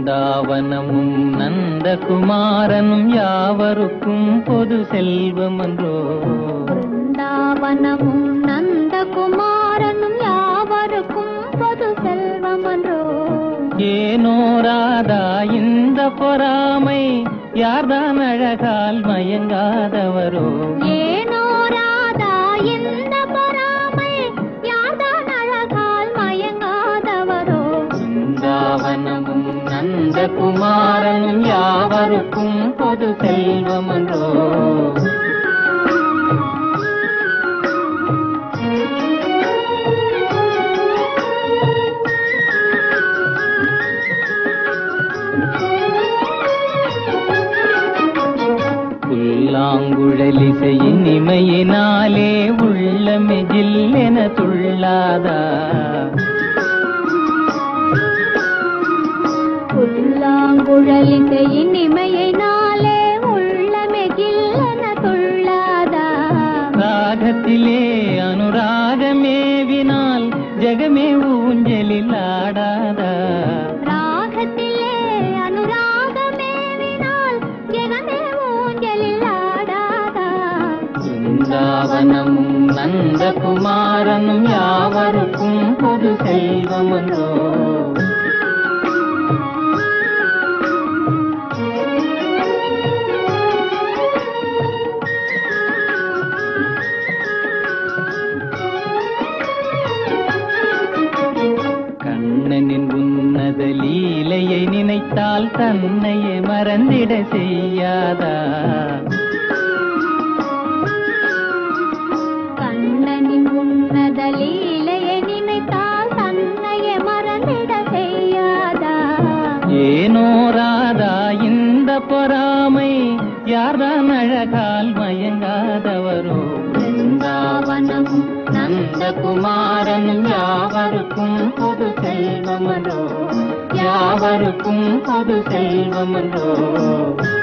பிருந்தாவனமும் நந்தகுமாரனும் யாவருக்கும் பொது செல்வமன்றோ. பிருந்தாவனமும் நந்தகுமாரனும் யாவருக்கும் பொது செல்வமன்றோ. ஏனோ ராதா இந்த பொறாமை, யார்தான் அழகால் மயங்காதவரோ. ஏனோ ராதா இந்த பொறாமை, யார்தான் அழகால் மயங்காதவரோ. பிருந்தாவனமும் நந்தகுமாரனும் யாவருக்கும் பொது செல்வமன்றோ. புல்லாங்குழலிசையின் இமையினாலே உள்ளமே ஜில்லென துள்ளாதா. புல்லாங்குழலிசையின் இமையினாலே உள்ளமே ஜில்லென துள்ளாதா. ராகத்திலே அனுராகமேவினால் ஜெகமே ஊஞ்சலில் ஆடாதா. ராகத்திலே அனுராகமேவினால் ஜெகமே ஊஞ்சலில் ஆடாதா. பிருந்தாவனமும் நந்தகுமாரனும் யாவருக்கும் பொது செல்வமன்றோ. கண்ணனின் உன்னத லீலையை நினைத்தால் தன்னையே மறந்திட செய்யாதா. கண்ணனின் உன்னத லீலையை நினைத்தால் தன்னையே மறந்திட செய்யாதா. ஏனோ ராதா இந்த பொறாமை, யார்தான் அழகால் மயங்காதவரோ. பிருந்தாவனமும் நந்தகுமாரனும் யாவருக்கும் பொது செல்வமன்றோ. யாவருக்கும் பொது செல்வமன்றோ.